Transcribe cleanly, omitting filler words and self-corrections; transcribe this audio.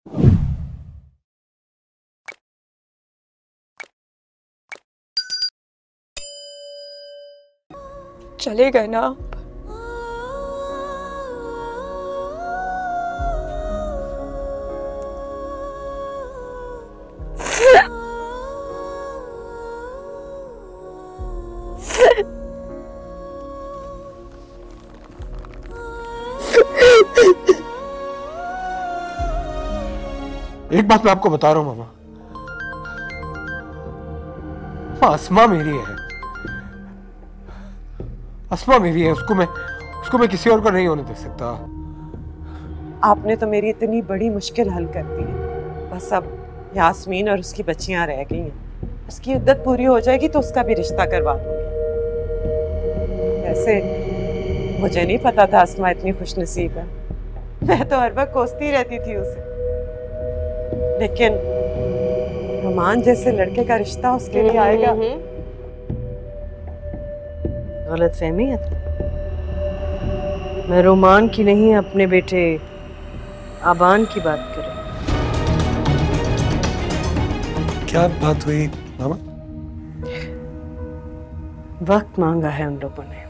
चले गए ना आप? एक बात मैं आपको बता रहा हूं मामा, अस्मा मेरी है, अस्मा मेरी है, उसको मैं किसी और को नहीं होने दे सकता। आपने तो मेरी इतनी बड़ी मुश्किल हल कर दी है। बस अब यास्मीन और उसकी बच्चियां रह गई हैं। उसकी इद्दत पूरी हो जाएगी तो उसका भी रिश्ता करवा दूंगी। वैसे मुझे नहीं पता था अस्मा इतनी खुशनसीब है। मैं तो हर वक्त कोसती रहती थी उसे, लेकिन रोमान जैसे लड़के का रिश्ता उसके लिए आएगा। गलतफहमी है। मैं रोमान की नहीं, अपने बेटे आबान की बात कर रही हूं। क्या बात हुई मामा? वक्त मांगा है उन लोगों ने।